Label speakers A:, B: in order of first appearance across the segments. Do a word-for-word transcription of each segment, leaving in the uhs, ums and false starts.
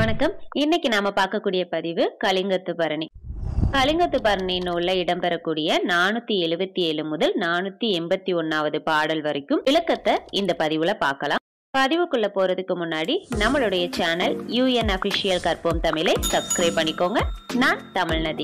A: வணக்கம். இன்னைக்கு நாம பார்க்கக்கூடிய பதிவு கலிங்கத்து பரணி. கலிங்கத்து பரணி நூல்ல இடம்பெறக்கூடிய நானூத்தி எழுபத்தி ஏழு முதல் நானூத்தி எண்பத்தி ஒன்னாவது பாடல் வரைக்கும் விளக்கத்தை இந்த பதிவுல பார்க்கலாம். பதிவுக்குள்ள போறதுக்கு முன்னாடி நம்மளுடைய சேனல் யூஎன் அபிஷியல் கற்போம் தமிழை சப்ஸ்கிரைப் பண்ணிக்கோங்க. நான் தமிழ்நதி.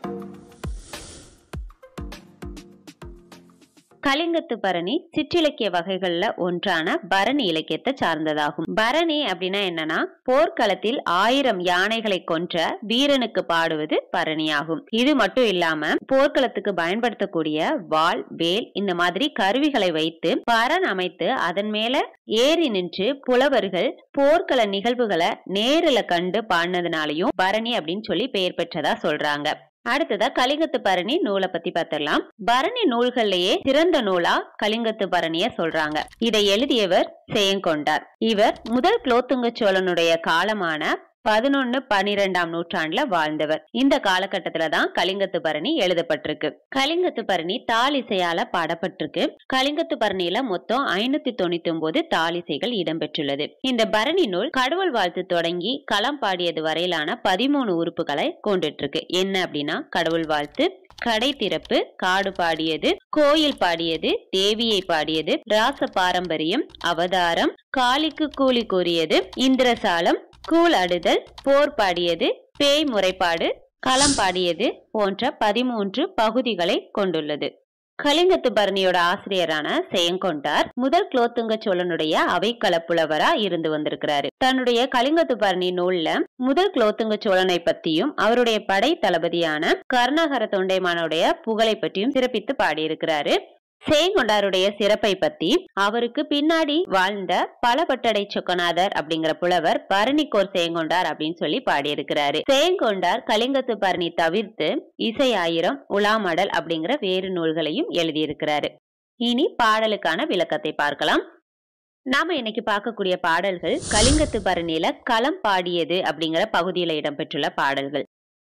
A: கலிங்கத்து பரணி சிற்றிலக்கிய வகைகள்ல ஒன்றான பரணி இலக்கியத்தை சார்ந்ததாகும். பரணி அப்படின்னா என்னன்னா, போர்க்களத்தில் ஆயிரம் யானைகளை கொன்ற வீரனுக்கு பாடுவது பரணியாகும். இது மட்டும் இல்லாம போர்க்களத்துக்கு பயன்படுத்தக்கூடிய வாள், வேல் இந்த மாதிரி கருவிகளை வைத்து பரண் அமைத்து அதன் மேல ஏறி நின்று புலவர்கள் போர்க்கள நிகழ்வுகளை நேரில கண்டு பாடினதுனாலையும் பரணி அப்படின்னு சொல்லி பெயர் பெற்றதா சொல்றாங்க. அடுத்ததா கலிங்கத்து பரணி நூலை பத்தி பார்த்திடலாம். பரணி நூல்கள்லயே சிறந்த நூலா கலிங்கத்து பரணிய சொல்றாங்க. இதை எழுதியவர் செயங்கொண்டார். இவர் முதல் குலோத்துங்க சோழனுடைய காலமான பதினொன்னு பனிரெண்டாம் நூற்றாண்டுல வாழ்ந்தவர். இந்த காலகட்டத்துலதான் கலிங்கத்து பரணி எழுதப்பட்டிருக்கு. கலிங்கத்து பரணி தாளிசையால பாடப்பட்டிருக்கு. கலிங்கத்து பரணியில மொத்தம் ஐநூத்தி தொண்ணூத்தி ஒன்பது தாளிசைகள் இடம்பெற்றுள்ளது. இந்த பரணி நூல் கடவுள் வாழ்த்து தொடங்கி களம் பாடியது வரையிலான பதிமூணு உறுப்புகளை கொண்டுட்டு இருக்கு. என்ன அப்படின்னா, கடவுள் வாழ்த்து, கடை திறப்பு, காடு பாடியது, கோயில் பாடியது, தேவியை பாடியது, ராச பாரம்பரியம், அவதாரம், காளிக்கு கூலி கூறியது, இந்திரசாலம், கூழ் அடுதல், போர் பாடியது, பேய் முறைப்பாடு, களம் பாடியது போன்ற பதிமூன்று பகுதிகளை கொண்டுள்ளது. கலிங்கத்து பரணியோட ஆசிரியரான செயங்கொண்டார் முதல் குலோத்துங்க சோழனுடைய அவைக்கள புலவரா இருந்து வந்திருக்கிறாரு. தன்னுடைய கலிங்கத்து பரணி நூல்ல முதல் குலோத்துங்க சோழனை பத்தியும் அவருடைய படை தளபதியான கருணாகர தொண்டைமானுடைய புகழை பற்றியும் சிறப்பித்து பாடியிருக்கிறாரு. செயங்கொண்டாருடைய சிறப்பை பத்தி அவருக்கு பின்னாடி வாழ்ந்த பலபட்டடை சொக்கநாதர் அப்படிங்கிற புலவர் பரணிக்கோர் செயங்கொண்டார் அப்படின்னு சொல்லி பாடியிருக்கிறாரு. செயங்கொண்டார் கலிங்கத்து பரணி தவிர்த்து இசை ஆயிரம், உலாமடல் அப்படிங்கிற வேறு நூல்களையும் எழுதியிருக்கிறாரு. இனி பாடலுக்கான விளக்கத்தை பார்க்கலாம். நாம இன்னைக்கு பார்க்கக்கூடிய பாடல்கள் கலிங்கத்து பரணியில களம் பாடியது அப்படிங்கிற பகுதியில இடம்பெற்றுள்ள பாடல்கள்.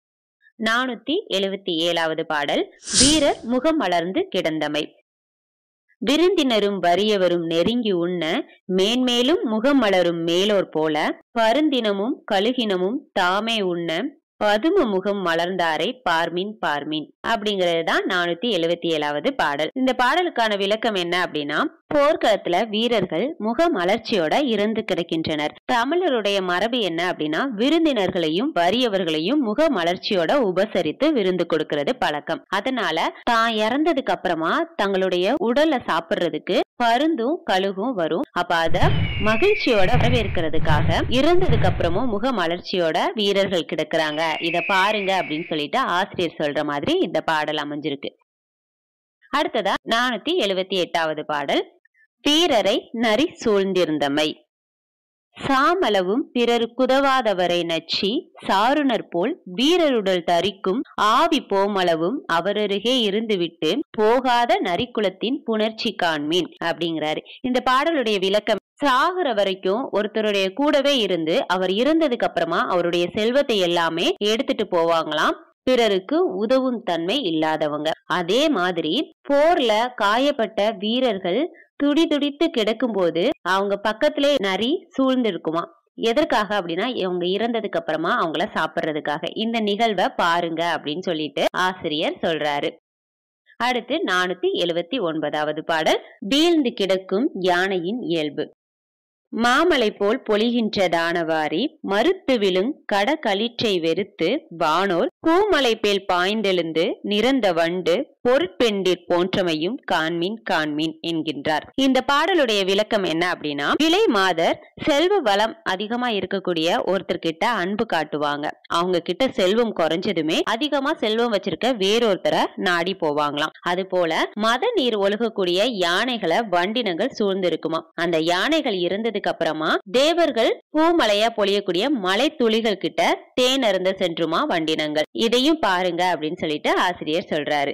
A: நானூத்தி எழுபத்தி ஏழாவது பாடல் வீரர் முகம் மலர்ந்து கிடந்தமை. விருந்தினரும் வறியவரும் நெருங்கி உண்ண மேன்மேலும் முகம் மலரும் மேலோர் போல பருந்தினமும் கழுகினமும் தாமே உண்ண பதும முகம் மலர்ந்தாரை பார்மின் பார்மின் அப்படிங்கறதுதான் நானூத்தி எழுபத்தி ஏழாவது பாடல். இந்த பாடலுக்கான விளக்கம் என்ன அப்படின்னா, போர்க்களத்துல வீரர்கள் முக மலர்ச்சியோட இறந்து கிடக்கின்றனர். தமிழருடைய மரபு என்ன அப்படின்னா, விருந்தினர்களையும் வறியவர்களையும் முக மலர்ச்சியோட உபசரித்து விருந்து கொடுக்கிறது பழக்கம். அதனால தான் இறந்ததுக்கு அப்புறமா தங்களுடைய உடல்ல சாப்பிடுறதுக்கு பருந்தும் கழுகும் வரும். அப்ப அத மகிழ்ச்சியோட வரவேற்கிறதுக்காக இறந்ததுக்கு அப்புறமும் முக மலர்ச்சியோட வீரர்கள் கிடக்குறாங்க, இத பாருங்க அப்படின்னு சொல்லிட்டு ஆசிரியர் சொல்ற மாதிரி இந்த பாடல் அமைஞ்சிருக்கு. அடுத்ததா நானூத்தி எழுபத்தி எட்டாவது பாடல் வீரரை நரி சூழ்ந்திருந்தமை. சாமளவும் பிறர் குதவாதவரை நச்சி சாருணர் போல் வீரருடல் தரிக்கும் ஆவி போமளவும் அவரருகே இருந்துவிட்டு போகாத நரிக்குலத்தின் புணர்ச்சி காண்மீன் அப்படிங்கிறாரு. இந்த பாடலுடைய விளக்கம், சாகுற வரைக்கும் ஒருத்தருடைய கூடவே இருந்து அவர் இறந்ததுக்கு அப்புறமா அவருடைய செல்வத்தை எல்லாமே எடுத்துட்டு போவாங்களாம் பிறருக்கு உதவும் தன்மை இல்லாதவங்க. அதே மாதிரி போர்ல காயப்பட்ட வீரர்கள் துடி துடித்து கிடக்கும் போது அவங்க பக்கத்திலே நரி சூழ்ந்து இருக்குமா. எதற்காக அப்படின்னா, இவங்க இறந்ததுக்கு அப்புறமா அவங்கள சாப்பிடுறதுக்காக. இந்த நிகழ்வை பாருங்க அப்படின்னு சொல்லிட்டு ஆசிரியர் சொல்றாரு. அடுத்து நானூத்தி எழுபத்தி ஒன்பதாவது பாடல் வீழ்ந்து கிடக்கும் யானையின் இயல்பு. மாமலை போல் பொழிகின்றதானவாரி மறுத்து விழுங் கட களிற்றை வெறுத்து வானோர் பூமலை பேல் பாய்ந்தெழுந்து நிறந்த வண்டு பொருட்பெண்டிற் போன்றமையும் காண்மீன் காண்மீன் என்கின்றார். இந்த பாடலுடைய விளக்கம் என்ன அப்படின்னா, விலை மாதர் செல்வ வளம் அதிகமா இருக்கக்கூடிய ஒருத்தர்கிட்ட அன்பு காட்டுவாங்க. அவங்க கிட்ட செல்வம் குறைஞ்சதுமே அதிகமா செல்வம் வச்சிருக்க வேறொருத்தரை நாடி போவாங்களாம். அது போல மத நீர் ஒழுகக்கூடிய யானைகளை வண்டினங்கள் சூழ்ந்து இருக்குமா. அந்த யானைகள் இருந்ததுக்கு அப்புறமா தேவர்கள் பூமலையா பொழியக்கூடிய மலை துளிகள் கிட்ட தேன் அருந்த சென்றுமா வண்டினங்கள். இதையும் பாருங்க அப்படின்னு சொல்லிட்டு ஆசிரியர் சொல்றாரு.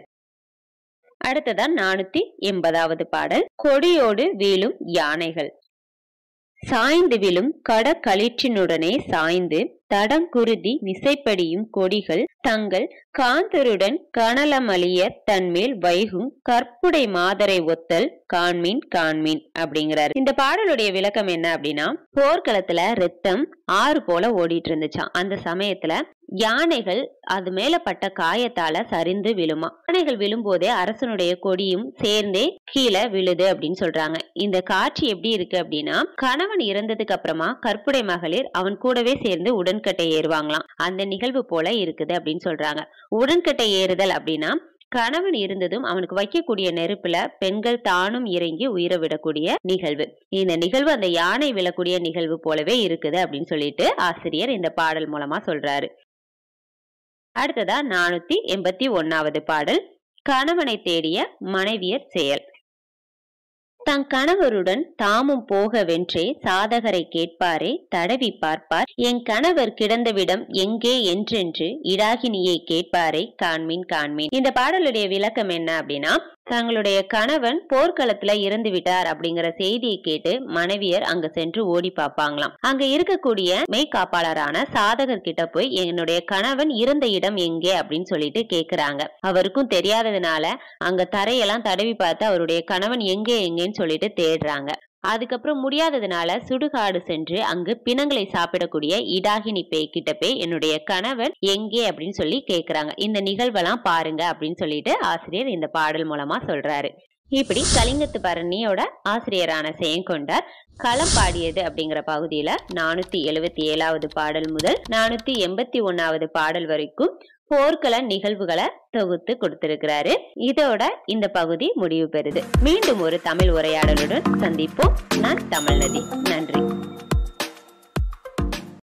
A: அடுத்ததான் நானூத்தி எண்பதாவது பாடல் கொடியோடு வீழும் யானைகள். சாய்ந்து விழும் கடக்களிற்றினுடனே சாய்ந்து தடங்குருதி மிசைப்படியும் கொடிகள் தங்கள் காந்தருடன் கனலமலிய தன்மேல் வைகும் கற்புடை மாதரை ஒத்தல் காண்மீன் காண்மீன் அப்படிங்கிறாரு. இந்த பாடலுடைய விளக்கம் என்ன அப்படின்னா, போர்க்களத்துல ரத்தம் ஆறு போல ஓடிட்டு இருந்துச்சாம். அந்த சமயத்துல யானைகள் அது மேல பட்ட காயத்தால சரிந்து விழுமா. யானைகள் விழும்போதே அரசனுடைய கொடியும் சேர்ந்தே கீழே விழுது அப்படின்னு சொல்றாங்க. இந்த காட்சி எப்படி இருக்கு அப்படின்னா, கணவன் இறந்ததுக்கு அப்புறமா கற்புடை மகளிர் அவன் கூடவே சேர்ந்து உடன்கட்டை ஏறுவாங்களாம். அந்த நிகழ்வு போல இருக்குது அப்படின்னு சொல்றாங்க. உடன்கட்டை ஏறுதல் அப்படின்னா, கணவன் இருந்ததும் அவனுக்கு வைக்கக்கூடிய நெருப்புல பெண்கள் தானும் இறங்கி உயிரை விடக்கூடிய நிகழ்வு. இந்த நிகழ்வு அந்த யானை விழக்கூடிய நிகழ்வு போலவே இருக்குது அப்படின்னு சொல்லிட்டு ஆசிரியர் இந்த பாடல் மூலமா சொல்றாரு. அடுத்ததா நானூத்தி எண்பத்தி ஒன்னாவது பாடல். கணவனை தேடிய மனைவியர் செயல். தன் கணவருடன் தாமும் போக வென்றே சாதகரை கேட்பாரே தடவி பார்ப்பார் என் கணவர் கிடந்தவிடம் எங்கே என்றென்று இடாகினியை கேட்பாரே காண்மீன் காண்மீன். இந்த பாடலுடைய விளக்கம் என்ன அப்படின்னா, தங்களுடைய கணவன் போர்க்களத்துல இறந்து விட்டார் அப்படிங்கிற செய்தியை கேட்டு மனைவியர் அங்க சென்று ஓடி பார்ப்பாங்களாம். அங்க இருக்கக்கூடிய மெய்காப்பாளரான சாதகர் கிட்ட போய் என்னுடைய கணவன் இருந்த இடம் எங்கே அப்படின்னு சொல்லிட்டு கேக்குறாங்க. அவருக்கும் தெரியாததுனால அங்க தரையெல்லாம் தடவி பார்த்து அவருடைய கணவன் எங்கே எங்கேன்னு சொல்லிட்டு தேடுறாங்க. அதுக்கப்புறம் முடியாததுனால சுடுகாடு சென்று அங்கு பிணங்களை சாப்பிடக்கூடிய இடாகினி பேய் கிட்ட போய் என்னுடைய கணவன் எங்கே அப்படின்னு சொல்லி கேக்குறாங்க. இந்த நிகழ்வெல்லாம் பாருங்க அப்படின்னு சொல்லிட்டு ஆசிரியர் இந்த பாடல் மூலமா சொல்றாரு. இப்படி கலிங்கத்து பரணியோட ஆசிரியரான செயங்கொண்டார் களம் பாடியது அப்படிங்கிற பகுதியில நானூத்தி எழுவத்தி ஏழாவது பாடல் முதல் நானூத்தி எண்பத்தி ஒன்னாவது பாடல் வரைக்கும் போர்க்கள நிகழ்வுகளை தொகுத்து கொடுத்திருக்கிறாரு. இதோட இந்த பகுதி முடிவு பெறுது. மீண்டும் ஒரு தமிழ் உரையாடலுடன் சந்திப்போம். நான் தமிழ்நதி. நன்றி.